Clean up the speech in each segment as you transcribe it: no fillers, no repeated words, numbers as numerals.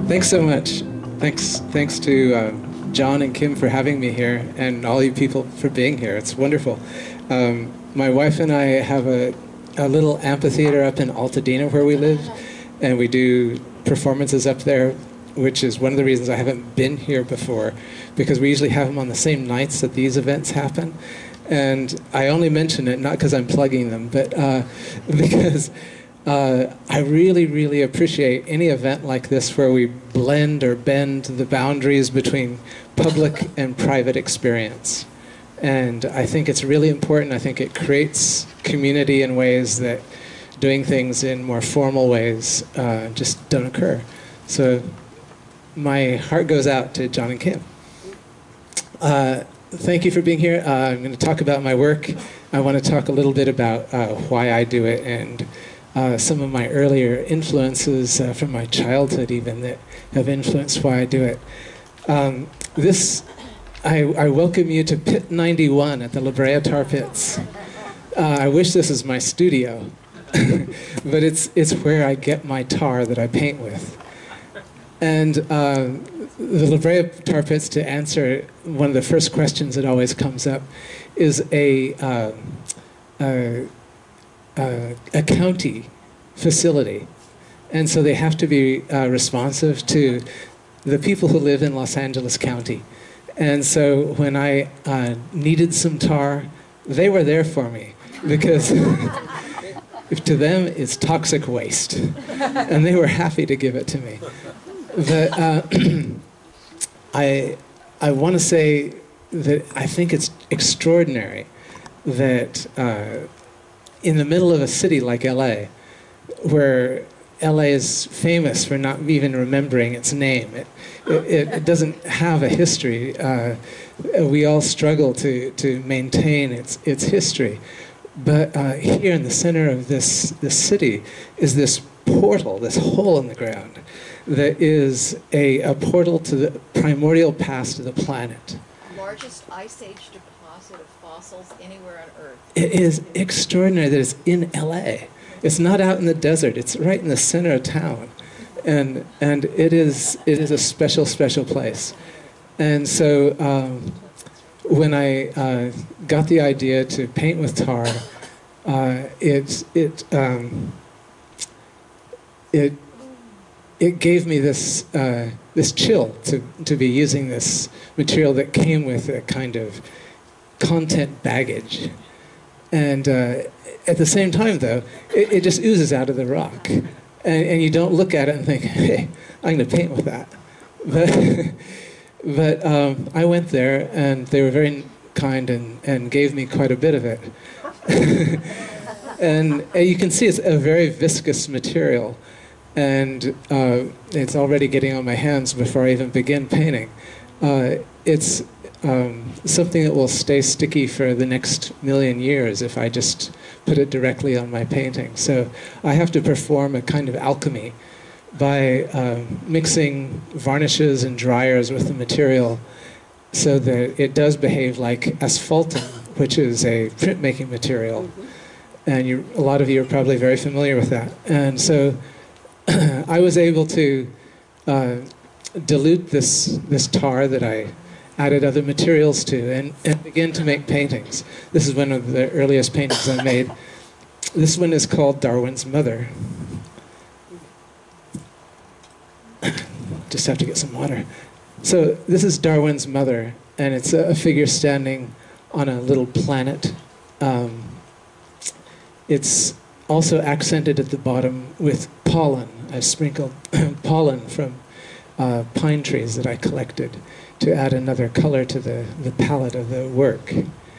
Thanks so much. Thanks to John and Kim for having me here, and all you people for being here. It's wonderful. My wife and I have a little amphitheater up in Altadena where we live, and we do performances up there, which is one of the reasons I haven't been here before, because we usually have them on the same nights that these events happen. And I only mention it not because I'm plugging them, but because I really, really appreciate any event like this where we blend or bend the boundaries between public and private experience. And I think it's really important. I think it creates community in ways that doing things in more formal ways just don't occur. So my heart goes out to John and Kim. Thank you for being here. I'm going to talk about my work. I want to talk a little bit about why I do it, and some of my earlier influences from my childhood even that have influenced why I do it. I welcome you to Pit 91 at the La Brea Tar Pits. I wish this was my studio, but it's where I get my tar that I paint with. And the La Brea Tar Pits, to answer one of the first questions that always comes up, is a county facility. And so they have to be responsive to the people who live in Los Angeles County. And so when I needed some tar, they were there for me, because to them it's toxic waste. And they were happy to give it to me. But I want to say that I think it's extraordinary that in the middle of a city like LA, where LA is famous for not even remembering its name, it doesn't have a history. We all struggle to maintain its history. But here in the center of this city is this portal, this hole in the ground, that is a portal to the primordial past of the planet. Largest ice age deposit of fossils anywhere on Earth. It is extraordinary that it's in LA. It's not out in the desert. It's right in the center of town, and it is a special place. And so when I got the idea to paint with tar, it gave me this chill to be using this material that came with a kind of content baggage. And at the same time, though, it just oozes out of the rock. And you don't look at it and think, hey, I'm going to paint with that. But I went there, and they were very kind and gave me quite a bit of it. And you can see it's a very viscous material. And it's already getting on my hands before I even begin painting. It's something that will stay sticky for the next million years if I just put it directly on my painting. So I have to perform a kind of alchemy by mixing varnishes and dryers with the material so that it does behave like asphaltum, which is a printmaking material. And a lot of you are probably very familiar with that. And so I was able to dilute this tar that I added other materials to and begin to make paintings. This is one of the earliest paintings I made. This one is called Darwin's Mother. Just have to get some water. So this is Darwin's mother, and it's a figure standing on a little planet. It's also accented at the bottom with pollen. I sprinkled pollen from pine trees that I collected to add another color to the palette of the work.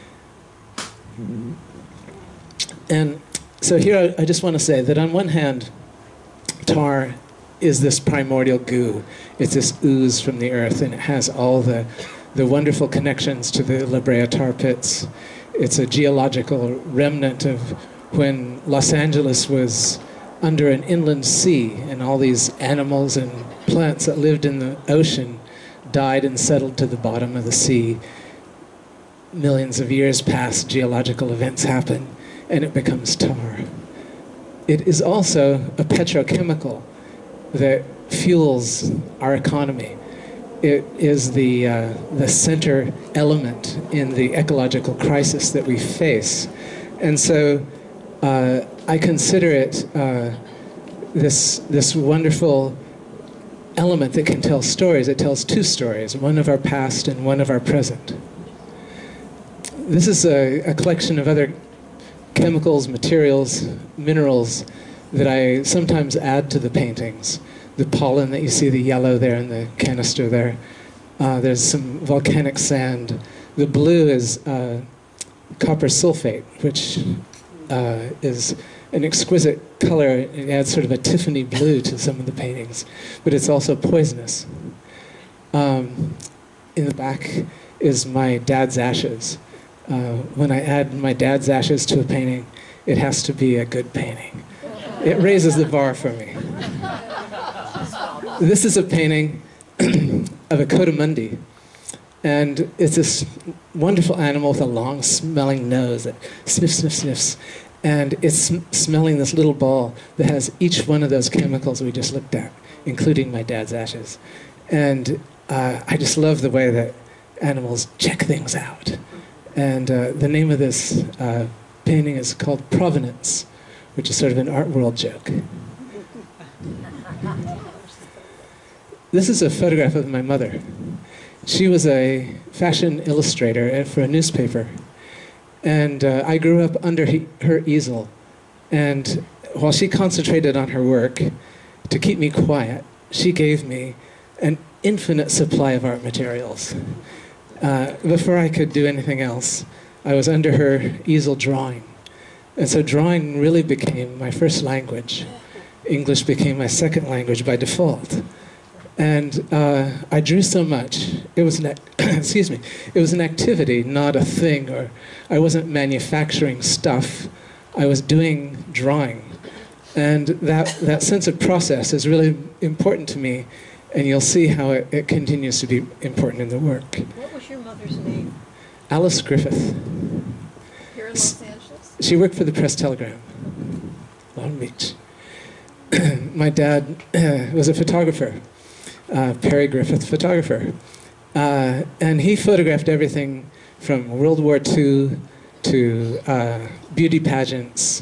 And so here I just want to say that on one hand, tar is this primordial goo. It's this ooze from the earth, and it has all the wonderful connections to the La Brea tar pits. It's a geological remnant of when Los Angeles was under an inland sea, and all these animals and plants that lived in the ocean died and settled to the bottom of the sea. Millions of years pass, geological events happen, and it becomes tar. It is also a petrochemical that fuels our economy. It is the center element in the ecological crisis that we face. And so I consider it this wonderful element that can tell stories. It tells two stories, one of our past and one of our present. This is a collection of other chemicals, materials, minerals that I sometimes add to the paintings. The pollen that you see, the yellow there in the canister there. There's some volcanic sand. The blue is copper sulfate, which is an exquisite color. It adds sort of a Tiffany blue to some of the paintings, but it's also poisonous. In the back is my dad's ashes. When I add my dad's ashes to a painting, it has to be a good painting. It raises the bar for me. This is a painting of a coatimundi, and it's this wonderful animal with a long smelling nose that sniffs, sniffs, sniffs, and it's smelling this little ball that has each one of those chemicals we just looked at, including my dad's ashes. And I just love the way that animals check things out. And the name of this painting is called Provenance, which is sort of an art world joke. This is a photograph of my mother. She was a fashion illustrator for a newspaper. And I grew up under her easel. And while she concentrated on her work, to keep me quiet, she gave me an infinite supply of art materials. Before I could do anything else, I was under her easel drawing. And so drawing really became my first language. English became my second language by default. And I drew so much. It was an excuse me. It was an activity, not a thing. Or I wasn't manufacturing stuff. I was doing drawing, and that sense of process is really important to me. And you'll see how it continues to be important in the work. What was your mother's name? Alice Griffith. Here in Los Angeles? She worked for the Press Telegram, Long Beach. My dad was a photographer. Perry Griffith photographer. And he photographed everything from World War II to beauty pageants,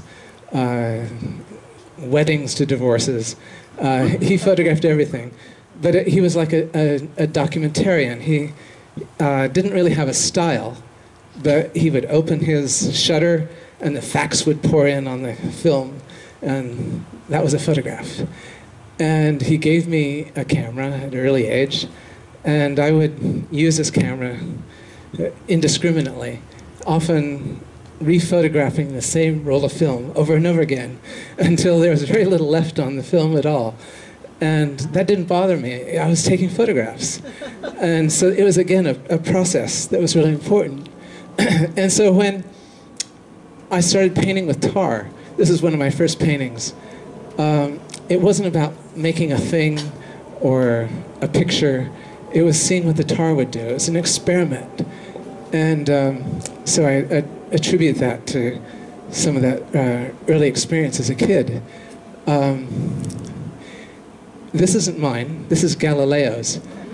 weddings to divorces. He photographed everything. But he was like a documentarian. He didn't really have a style, but he would open his shutter and the facts would pour in on the film, and that was a photograph. And he gave me a camera at an early age, and I would use this camera indiscriminately, often rephotographing the same roll of film over and over again until there was very little left on the film at all. And that didn't bother me. I was taking photographs. And so it was, again, a process that was really important. And so when I started painting with tar, this is one of my first paintings, it wasn't about making a thing or a picture. It was seeing what the tar would do. It was an experiment. And so I attribute that to some of that early experience as a kid. This isn't mine. This is Galileo's.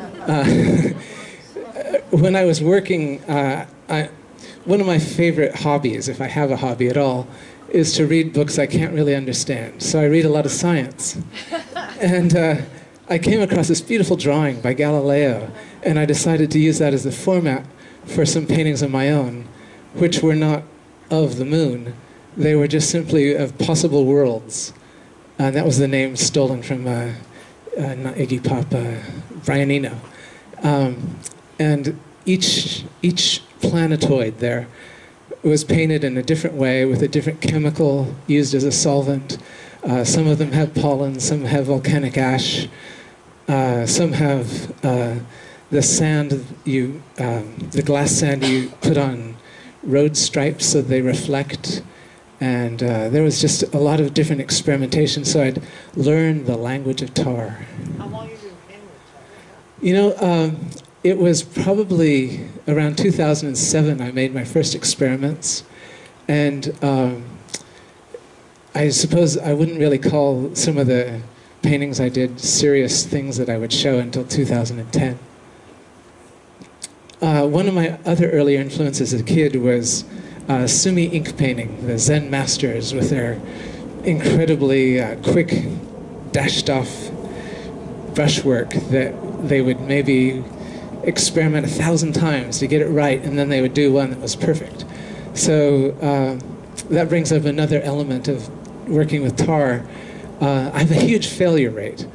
When I was working, one of my favorite hobbies, if I have a hobby at all, is to read books I can't really understand. So I read a lot of science. And I came across this beautiful drawing by Galileo, and I decided to use that as the format for some paintings of my own, which were not of the moon. They were just simply of possible worlds. And that was the name stolen from, not Iggy Pop, Brian Eno. And each planetoid there was painted in a different way with a different chemical used as a solvent. Some of them have pollen, some have volcanic ash, some have the sand the glass sand you put on road stripes so they reflect. And there was just a lot of different experimentation, so I'd learned the language of tar. How long have you been painting with tar? You know, it was probably around 2007 I made my first experiments. And I suppose I wouldn't really call some of the paintings I did serious things that I would show until 2010. One of my other earlier influences as a kid was Sumi ink painting, the Zen masters with their incredibly quick, dashed-off brushwork that they would maybe experiment 1,000 times to get it right, and then they would do one that was perfect. So that brings up another element of working with tar. I have a huge failure rate.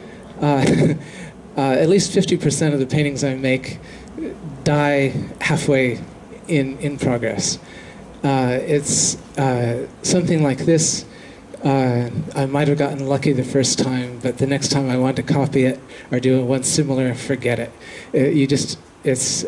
At least 50% of the paintings I make die halfway in progress. It's something like this. I might have gotten lucky the first time, but the next time I want to copy it or do one similar, forget it. It's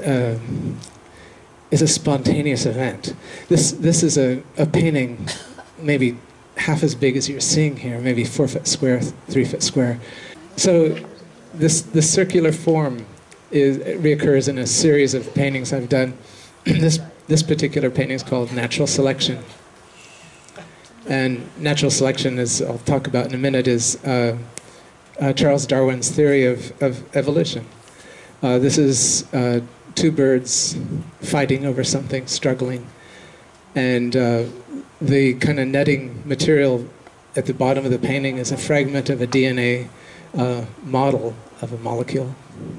a spontaneous event. This is a painting maybe half as big as you're seeing here, maybe 4 foot square, 3 foot square. So the circular form reoccurs in a series of paintings I've done. This particular painting is called Natural Selection. And natural selection, as I'll talk about in a minute, is Charles Darwin's theory of evolution. This is two birds fighting over something, struggling. And the kind of netting material at the bottom of the painting is a fragment of a DNA model of a molecule.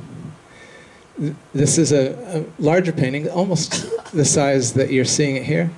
This is a larger painting, almost the size that you're seeing it here.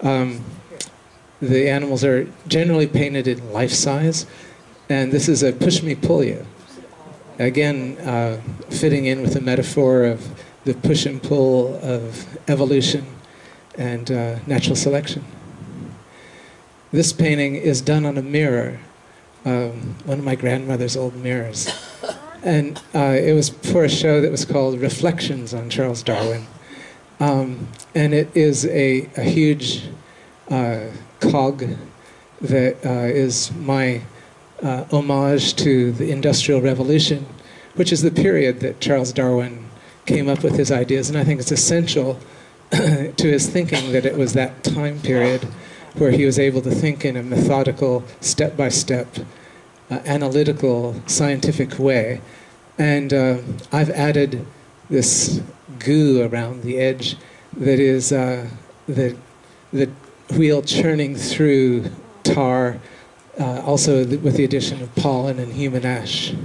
The animals are generally painted in life size, and this is a push me pull you. Again, fitting in with the metaphor of the push and pull of evolution and natural selection. This painting is done on a mirror, one of my grandmother's old mirrors. And it was for a show that was called Reflections on Charles Darwin. And it is a huge cog that is my homage to the Industrial Revolution, which is the period that Charles Darwin came up with his ideas. And I think it's essential to his thinking that it was that time period where he was able to think in a methodical, step-by-step, analytical, scientific way. And I've added this goo around the edge that is the wheel churning through tar, also with the addition of pollen and human ash.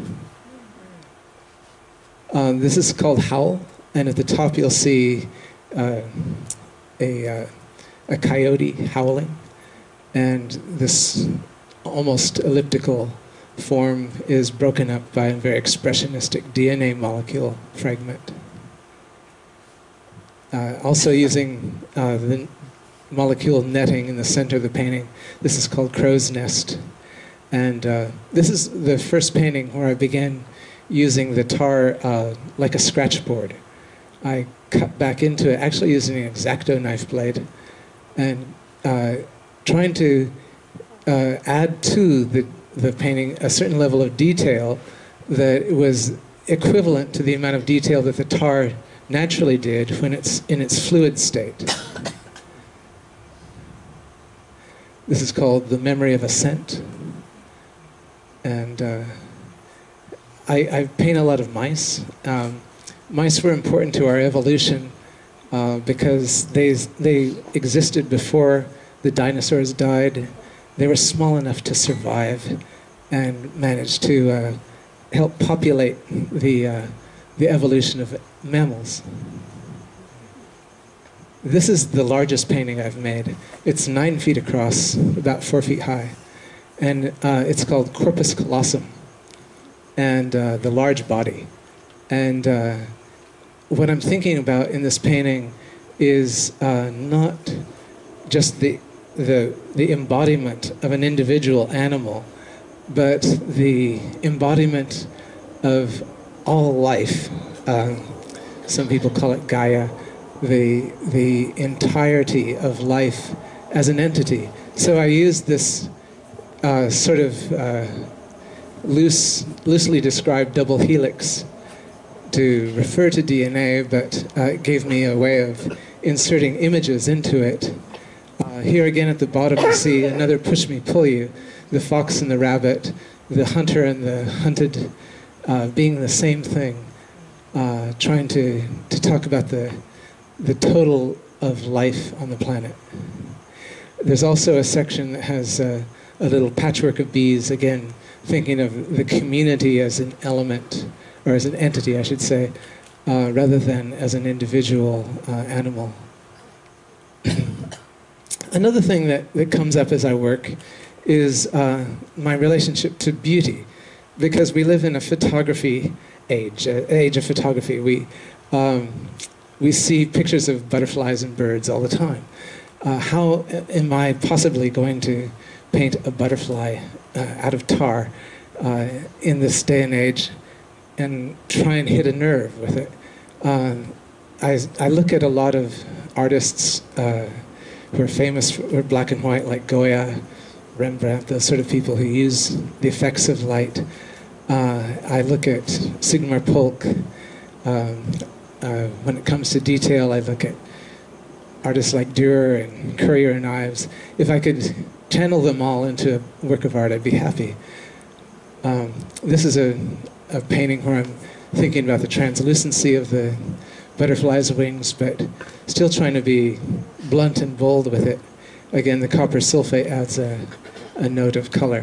This is called Howl, and at the top you'll see a coyote howling, and this almost elliptical form is broken up by a very expressionistic DNA molecule fragment. Also using the molecule netting in the center of the painting. This is called Crow's Nest. And this is the first painting where I began using the tar like a scratch board. I cut back into it, actually using an X-Acto knife blade, and trying to add to the painting a certain level of detail that was equivalent to the amount of detail that the tar naturally did when it's in its fluid state. This is called The Memory of a Scent. And I paint a lot of mice. Mice were important to our evolution because they existed before the dinosaurs died. They were small enough to survive and managed to help populate the evolution of mammals. This is the largest painting I've made. It's 9 feet across, about 4 feet high. And it's called Corpus Colossum, and the large body. And what I'm thinking about in this painting is not just the embodiment of an individual animal, but the embodiment of all life. Some people call it Gaia, the entirety of life as an entity. So I used this sort of loosely described double helix to refer to DNA, but it gave me a way of inserting images into it. Here again at the bottom you see another push me pull you, the fox and the rabbit, the hunter and the hunted being the same thing, trying to talk about the total of life on the planet. There's also a section that has a little patchwork of bees, again, thinking of the community as an element, or as an entity, I should say, rather than as an individual animal. Another thing that comes up as I work is my relationship to beauty, because we live in a photography age of photography. We see pictures of butterflies and birds all the time. How am I possibly going to paint a butterfly out of tar in this day and age and try and hit a nerve with it? I look at a lot of artists who are famous for black and white, like Goya, Rembrandt, those sort of people who use the effects of light. I look at Sigmar Polk. When it comes to detail, I look at artists like Dürer and Currier and Ives. If I could channel them all into a work of art, I'd be happy. This is a painting where I'm thinking about the translucency of the butterfly's wings, but still trying to be blunt and bold with it. Again, the copper sulfate adds a note of color.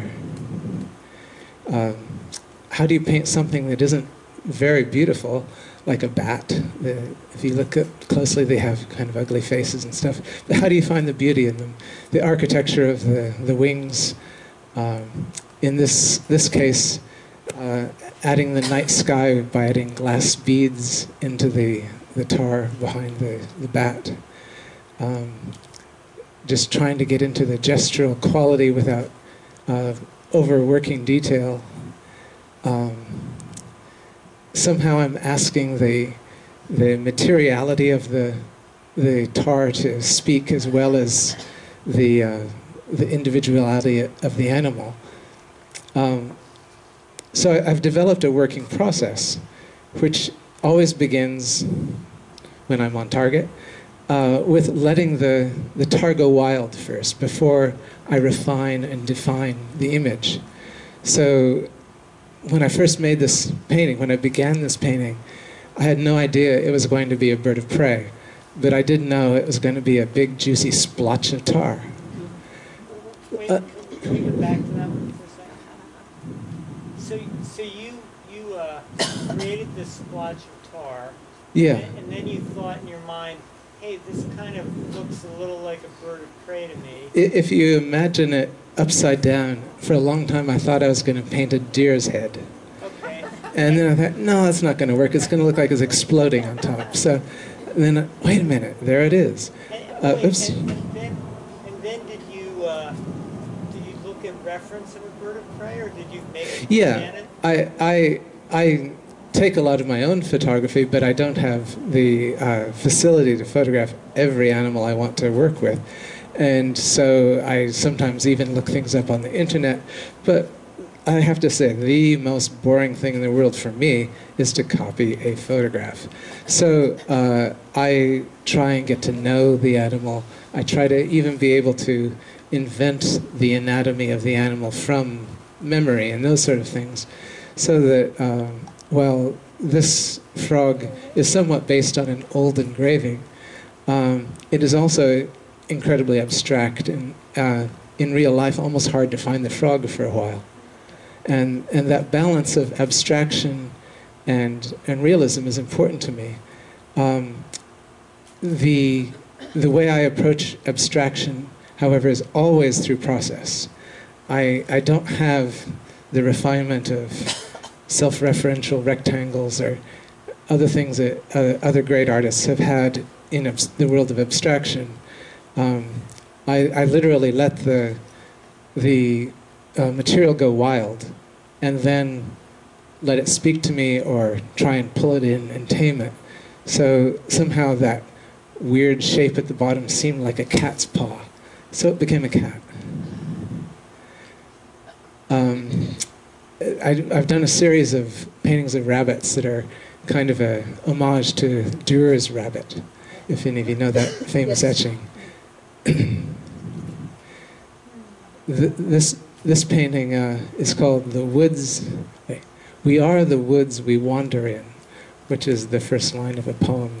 How do you paint something that isn't very beautiful, like a bat? If you look closely, they have kind of ugly faces and stuff. But how do you find the beauty in them? The architecture of the wings. In this case, adding the night sky by adding glass beads into the tar behind the bat. Just trying to get into the gestural quality without overworking detail. Somehow I'm asking the materiality of the tar to speak, as well as the individuality of the animal. So I've developed a working process, which always begins when I'm on target, with letting the tar go wild first, before I refine and define the image. So when I first made this painting, when I began this painting, I had no idea it was going to be a bird of prey, but I did know it was going to be a big, juicy splotch of tar. Wait, can we go back to that one for a second? So you created this splotch of tar, Yeah. and then you thought in your mind, hey, this kind of looks a little like a bird of prey to me. If you imagine it upside down, for a long time I thought I was going to paint a deer's head. Okay. And then I thought, no, that's not going to work. It's going to look like it's exploding on top. So then, wait a minute, there it is. Oops. And then did you look at reference of a bird of prey, or did you make it? Yeah, I take a lot of my own photography, but I don't have the facility to photograph every animal I want to work with. And so I sometimes even look things up on the internet. But I have to say, the most boring thing in the world for me is to copy a photograph. So I try and get to know the animal. I try to even be able to invent the anatomy of the animal from memory and those sort of things. So that, while this frog is somewhat based on an old engraving, it is also incredibly abstract, and in real life almost hard to find the frog for a while. And that balance of abstraction and realism is important to me. The way I approach abstraction, however, is always through process. I don't have the refinement of self-referential rectangles or other things that other great artists have had in the world of abstraction. I literally let the material go wild, and then let it speak to me, or try and pull it in and tame it. So somehow that weird shape at the bottom seemed like a cat's paw, so it became a cat. I've done a series of paintings of rabbits that are kind of a homage to Dürer's rabbit, if any of you know that famous etching. This this painting is called The Woods. We are the woods we wander in, which is the first line of a poem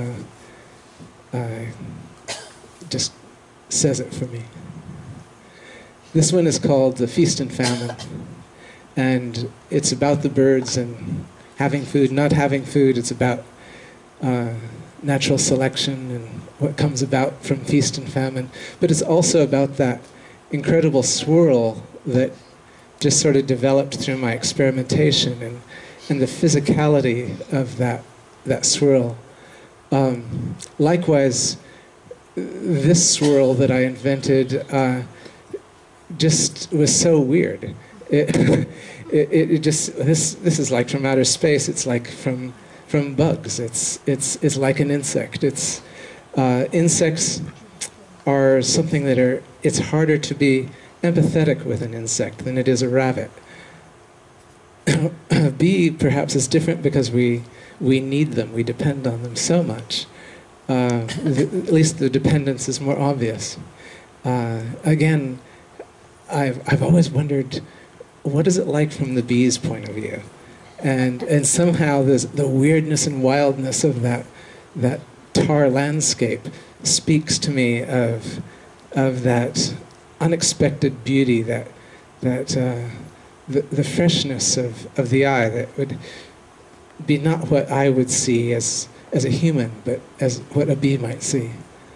that just says it for me. This one is called The Feast and Famine, and it's about the birds and having food, not having food. It's about natural selection and what comes about from feast and famine. But it's also about that incredible swirl that just sort of developed through my experimentation and the physicality of that swirl. Likewise, this swirl that I invented just was so weird. It just, this is like from outer space. It's like from bugs. It's like an insect. Insects are something that it's harder to be empathetic with an insect than it is a rabbit. A bee perhaps is different because we need them. We depend on them so much. At least the dependence is more obvious. Again, I've always wondered, what is it like from the bee's point of view? And somehow the weirdness and wildness of that tar landscape speaks to me of that unexpected beauty, the freshness of the eye that would be not what I would see as a human, but as what a bee might see.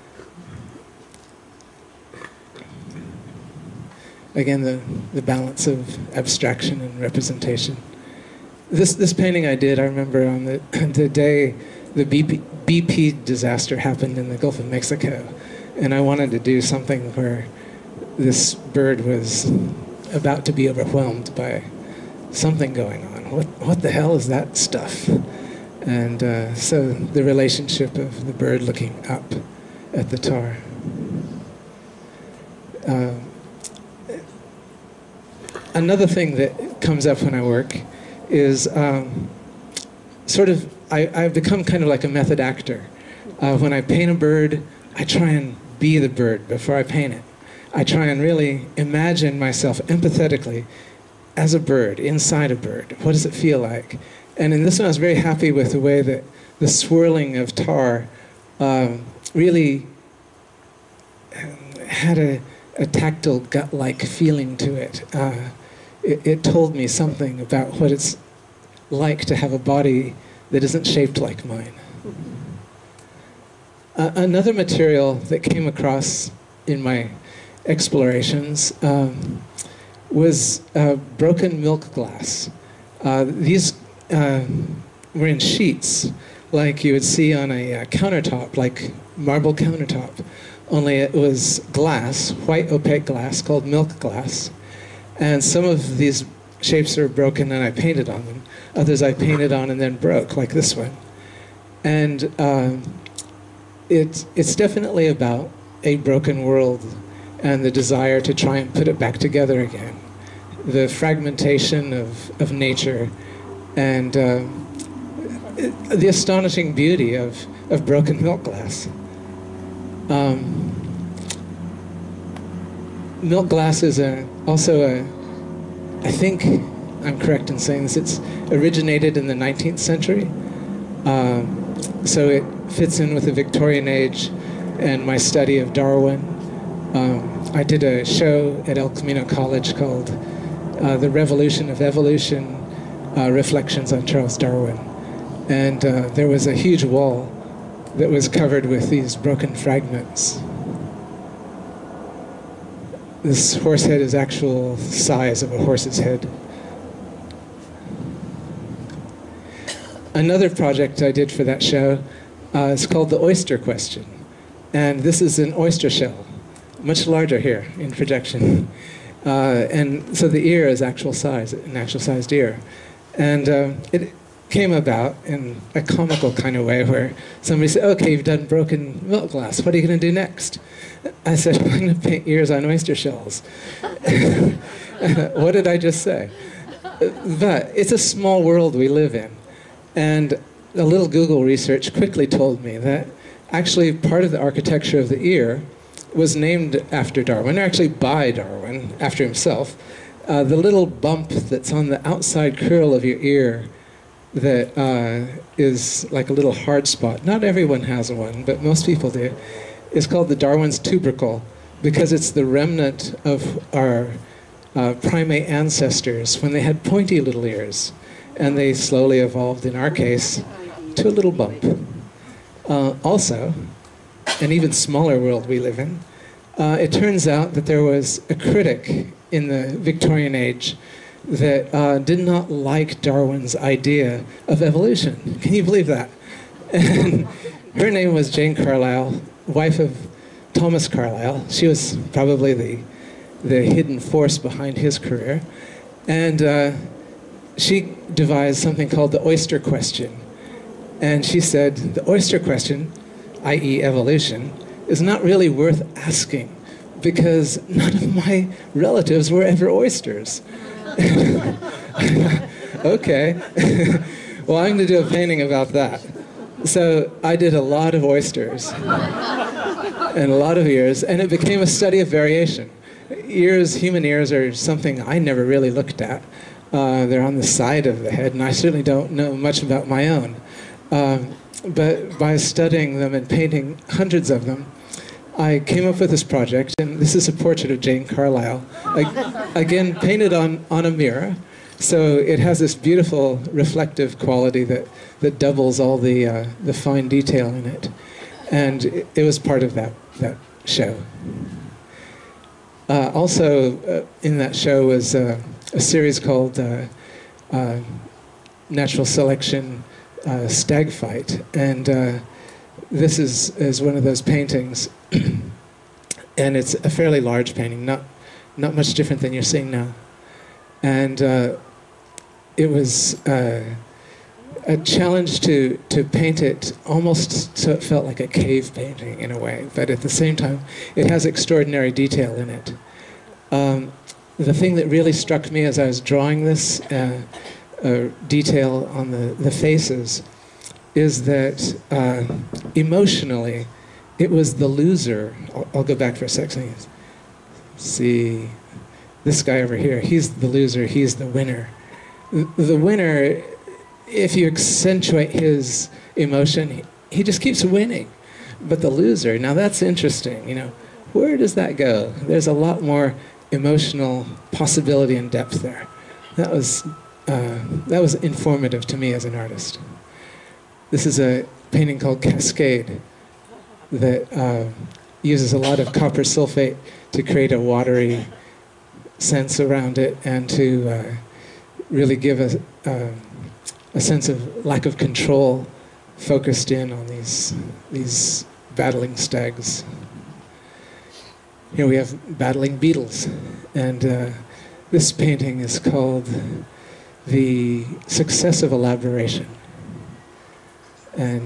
Again, the balance of abstraction and representation. This painting I did, I remember on the day the BP disaster happened in the Gulf of Mexico, and I wanted to do something where this bird was about to be overwhelmed by something going on. What the hell is that stuff? And so the relationship of the bird looking up at the tar. Another thing that comes up when I work is I've become kind of like a method actor. When I paint a bird, I try and be the bird before I paint it. I try and really imagine myself empathetically as a bird, inside a bird. What does it feel like? And in this one, I was very happy with the way that the swirling of tar really had a tactile, gut-like feeling to it. It told me something about what it's like to have a body that isn't shaped like mine. Another material that came across in my explorations was broken milk glass. These were in sheets, like you would see on a countertop, like marble countertop, only it was glass, white opaque glass called milk glass. And some of these shapes are broken and I painted on them. Others I painted on and then broke, like this one. And it's definitely about a broken world and the desire to try and put it back together again. The fragmentation of nature and the astonishing beauty of broken milk glass. Milk glass is I think I'm correct in saying this, it's originated in the 19th century. So it fits in with the Victorian age and my study of Darwin. I did a show at El Camino College called The Revolution of Evolution, Reflections on Charles Darwin. And there was a huge wall that was covered with these broken fragments. This horse head is actual size of a horse's head. Another project I did for that show is called The Oyster Question. And this is an oyster shell, much larger here in projection. And so the ear is actual size, an actual sized ear. And it came about in a comical kind of way where somebody said, okay, you've done broken milk glass, what are you going to do next? I said, I'm going to paint ears on oyster shells. What did I just say? But it's a small world we live in. And a little Google research quickly told me that actually part of the architecture of the ear was named after Darwin, or actually by Darwin, after himself. The little bump that's on the outside curl of your ear that is like a little hard spot. Not everyone has one, but most people do. Is called the Darwin's tubercle, because it's the remnant of our primate ancestors when they had pointy little ears, and they slowly evolved, in our case, to a little bump. Also, an even smaller world we live in, it turns out that there was a critic in the Victorian age that did not like Darwin's idea of evolution. Can you believe that? And her name was Jane Carlyle, wife of Thomas Carlyle. She was probably the hidden force behind his career. And she devised something called the oyster question. And she said, the oyster question, i.e. evolution, is not really worth asking because none of my relatives were ever oysters. Okay. Well, I'm going to do a painting about that. So I did a lot of oysters and a lot of ears, and it became a study of variation. Ears, human ears, are something I never really looked at. They're on the side of the head, and I certainly don't know much about my own. But by studying them and painting hundreds of them, I came up with this project, and this is a portrait of Jane Carlyle, again painted on a mirror. So it has this beautiful reflective quality that doubles all the fine detail in it. And it was part of that show. Also in that show was a series called Natural Selection Stag Fight. And this is one of those paintings. And it's a fairly large painting, not much different than you're seeing now. And it was a challenge to paint it almost so it felt like a cave painting in a way, but at the same time, it has extraordinary detail in it. The thing that really struck me as I was drawing this detail on the faces is that emotionally, it was the loser. I'll go back for a second. See, this guy over here, he's the loser, he's the winner. The winner, if you accentuate his emotion, he just keeps winning. But the loser, now that's interesting, you know. Where does that go? There's a lot more emotional possibility and depth there. That was informative to me as an artist. This is a painting called Cascade that uses a lot of copper sulfate to create a watery sense around it and to really give a sense of lack of control focused in on these battling stags. Here we have battling beetles, and this painting is called The Success of Elaboration. And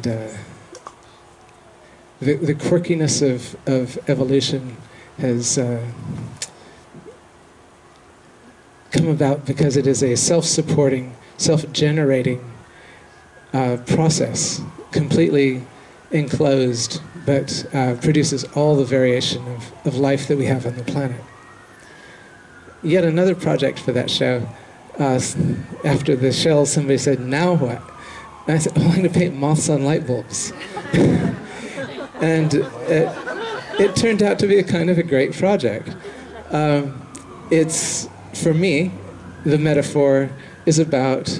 the quirkiness of evolution has come about because it is a self-supporting, self-generating process, completely enclosed, but produces all the variation of life that we have on the planet. Yet another project for that show. After the shells, somebody said, "Now what?" And I said, "Oh, I'm going to paint moths on light bulbs." And it turned out to be a kind of a great project. It's, for me, the metaphor is about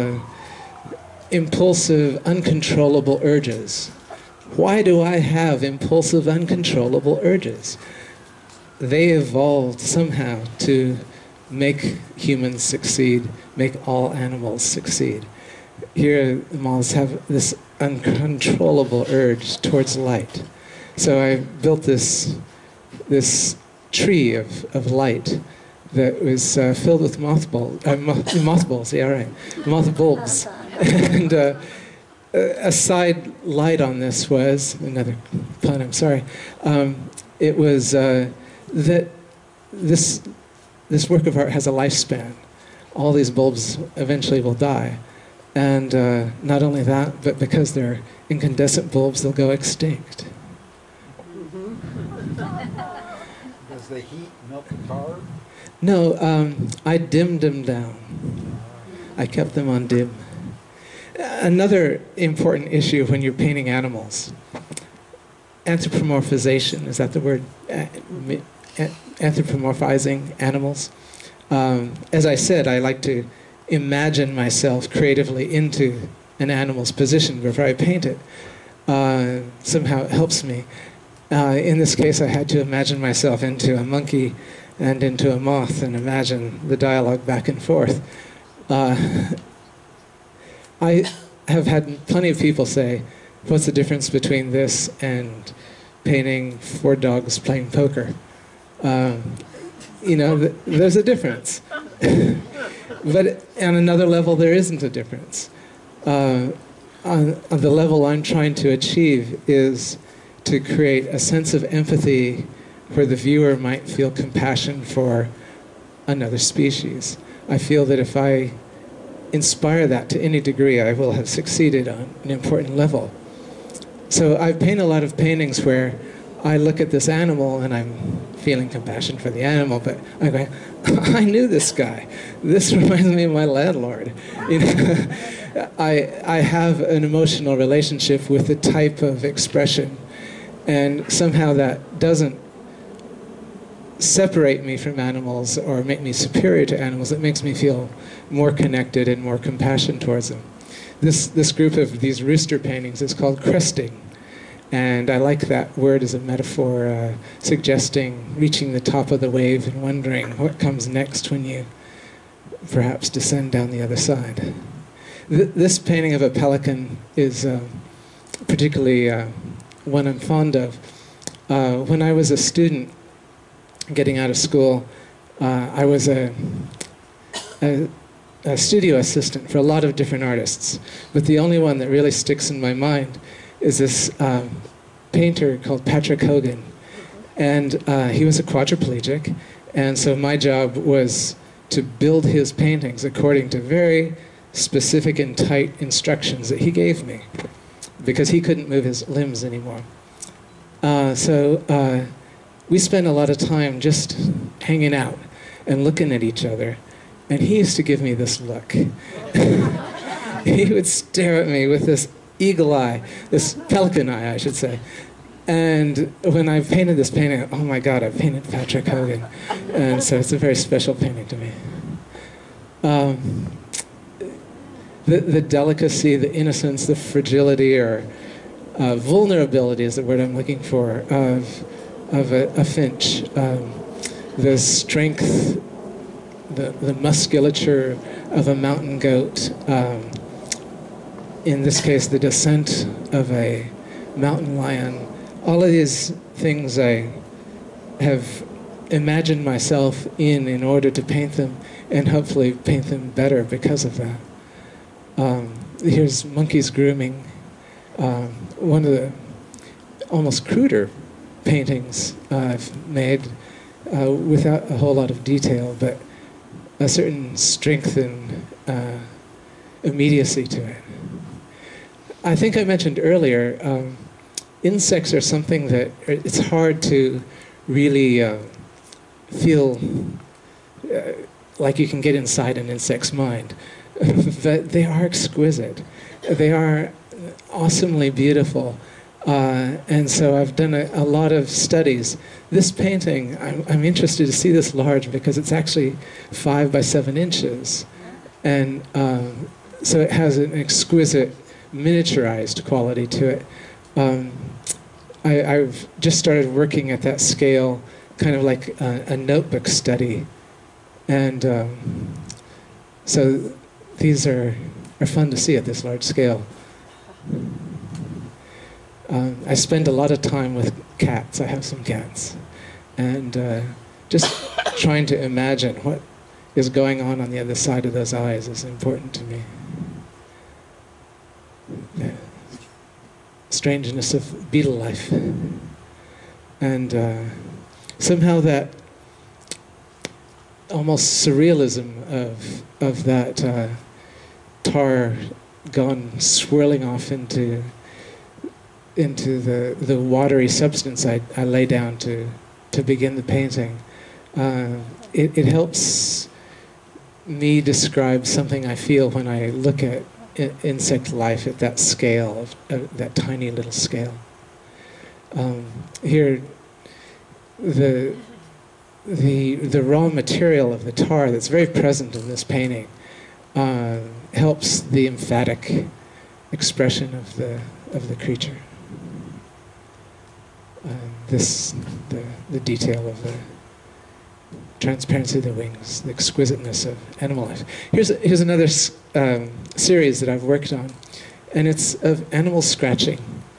impulsive, uncontrollable urges. Why do I have impulsive, uncontrollable urges? They evolved somehow to make humans succeed, make all animals succeed. Here, the moths have this uncontrollable urge towards light. So I built this tree of light that was filled with mothballs, yeah, right, moth bulbs. And a side light on this was, another pun, I'm sorry, it was that this work of art has a lifespan. All these bulbs eventually will die. And not only that, but because they're incandescent bulbs, they'll go extinct. the heat melt the tar? No, I dimmed them down. I kept them on dim. Another important issue when you're painting animals, anthropomorphization, is that the word? Anthropomorphizing animals. As I said, I like to imagine myself creatively into an animal's position before I paint it. Somehow it helps me. In this case, I had to imagine myself into a monkey and into a moth and imagine the dialogue back and forth. I have had plenty of people say, what's the difference between this and painting 4 dogs playing poker? There's a difference. But on another level, there isn't a difference. On the level I'm trying to achieve is to create a sense of empathy where the viewer might feel compassion for another species. I feel that if I inspire that to any degree, I will have succeeded on an important level. So I paint a lot of paintings where I look at this animal and I'm feeling compassion for the animal, but I'm going, I knew this guy. This reminds me of my landlord. I have an emotional relationship with the type of expression, and somehow that doesn't separate me from animals or make me superior to animals. It makes me feel more connected and more compassion towards them. This group of these rooster paintings is called cresting, and I like that word as a metaphor, suggesting reaching the top of the wave and wondering what comes next when you perhaps descend down the other side. This painting of a pelican is particularly one I'm fond of. When I was a student getting out of school, I was a studio assistant for a lot of different artists, but the only one that really sticks in my mind is this painter called Patrick Hogan, and he was a quadriplegic, and so my job was to build his paintings according to very specific and tight instructions that he gave me, because he couldn't move his limbs anymore. So we spent a lot of time just hanging out and looking at each other, and he used to give me this look. He would stare at me with this eagle eye, this pelican eye, I should say. And when I painted this painting, oh my God, I painted Patrick Hogan. And so it's a very special painting to me. The delicacy, the innocence, the fragility, or vulnerability is the word I'm looking for, of a finch. The strength, the musculature of a mountain goat. In this case, the descent of a mountain lion. All of these things I have imagined myself in order to paint them, and hopefully paint them better because of that. Here's monkeys grooming, one of the almost cruder paintings I've made without a whole lot of detail, but a certain strength and immediacy to it. I think I mentioned earlier, insects are something that it's hard to really feel like you can get inside an insect's mind. But they are exquisite. They are awesomely beautiful. And so I've done a lot of studies. This painting, I'm interested to see this large because it's actually 5 by 7 inches. And so it has an exquisite miniaturized quality to it. I've just started working at that scale, kind of like a notebook study. And so these are fun to see at this large scale. I spend a lot of time with cats. I have some cats. And just trying to imagine what is going on the other side of those eyes is important to me. The strangeness of beetle life. And somehow that almost surrealism of that tar gone swirling off into the watery substance I lay down to to begin the painting. It helps me describe something I feel when I look at insect life at that scale, of that tiny little scale. Here, the raw material of the tar that's very present in this painting helps the emphatic expression of the creature. The detail of the transparency of the wings, the exquisiteness of animal life. Here's another series that I've worked on, and it's of animal scratching.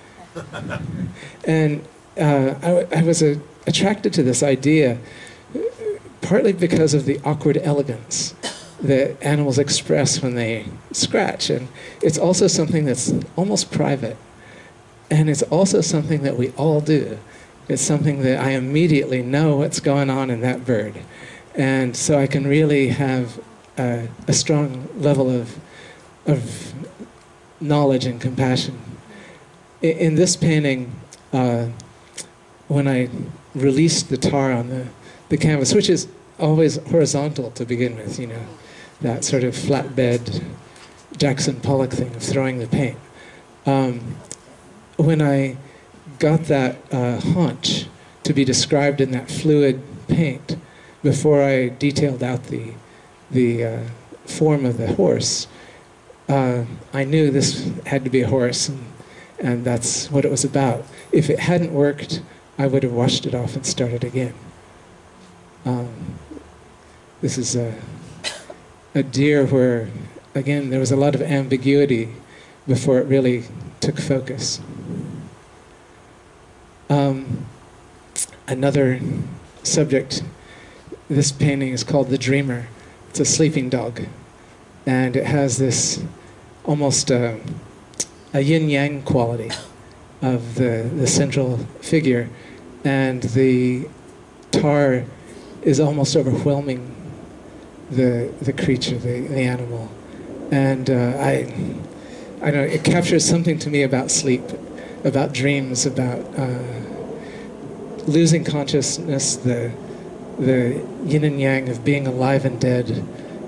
And I was attracted to this idea partly because of the awkward elegance that animals express when they scratch. And it's also something that's almost private. And it's also something that we all do. It's something that I immediately know what's going on in that bird. And so I can really have a strong level of knowledge and compassion. In this painting, when I released the tar on the canvas, which is always horizontal to begin with, you know, that sort of flatbed Jackson Pollock thing of throwing the paint. When I got that haunch to be described in that fluid paint, before I detailed out the form of the horse, I knew this had to be a horse, and that's what it was about. If it hadn't worked, I would have washed it off and started again. This is a deer where, again, there was a lot of ambiguity before it really took focus. Another subject, this painting is called The Dreamer. It's a sleeping dog, and it has this almost a yin-yang quality of the central figure, and the tar is almost overwhelming the creature, the animal. And I don't know, it captures something to me about sleep, about dreams, about losing consciousness, the yin and yang of being alive and dead.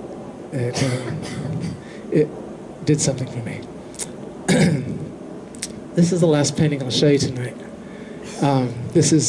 It did something for me. This is the last painting I'll show you tonight. This is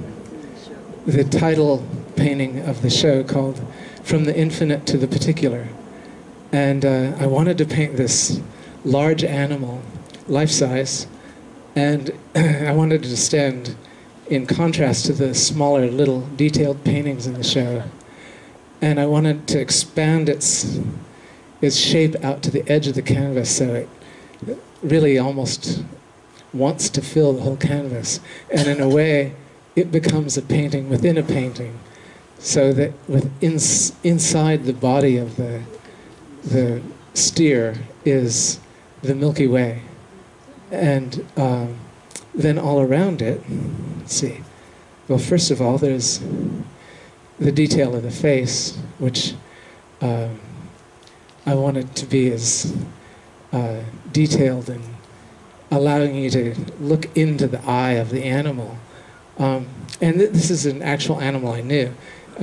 the title painting of the show, called From the Infinite to the Particular. And I wanted to paint this large animal, life-size, and I wanted it to stand in contrast to the smaller, little, detailed paintings in the show. And I wanted to expand its shape out to the edge of the canvas, so it really almost wants to fill the whole canvas. And in a way, it becomes a painting within a painting, so that inside the body of the steer is the Milky Way. And then all around it, let's see. Well, first of all, there's the detail of the face, which I wanted to be as detailed and allowing you to look into the eye of the animal. And this is an actual animal I knew.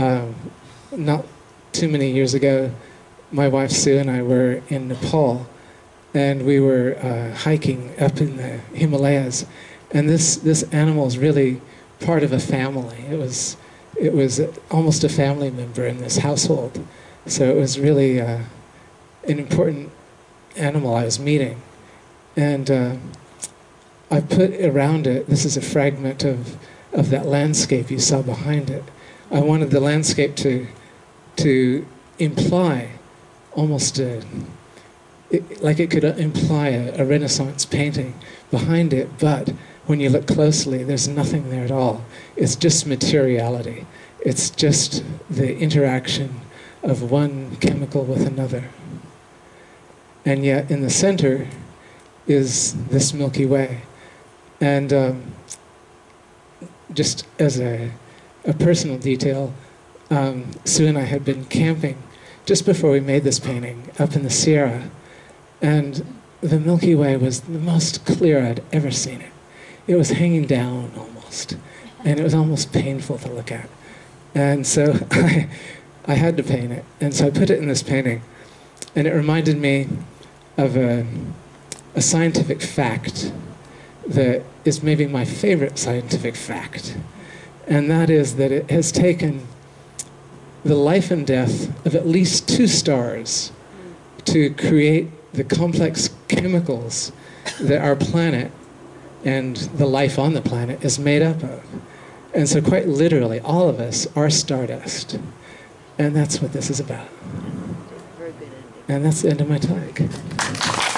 Not too many years ago, my wife Sue and I were in Nepal, and we were hiking up in the Himalayas, and this animal is really part of a family. It was almost a family member in this household, so it was really an important animal I was meeting. And I put around it, this is a fragment of that landscape you saw behind it. I wanted the landscape to imply almost like it could imply a Renaissance painting behind it, but when you look closely, there's nothing there at all. It's just materiality. It's just the interaction of one chemical with another. And yet in the center is this Milky Way. And just as a personal detail, Sue and I had been camping just before we made this painting up in the Sierra, and the Milky Way was the most clear I'd ever seen it. It was hanging down almost, and it was almost painful to look at. And so I had to paint it. And so I put it in this painting. And it reminded me of a scientific fact that is maybe my favorite scientific fact. And that is that it has taken the life and death of at least 2 stars to create the complex chemicals that our planet and the life on the planet is made up of. And so quite literally, all of us are stardust. And that's what this is about. Very good ending. And that's the end of my talk.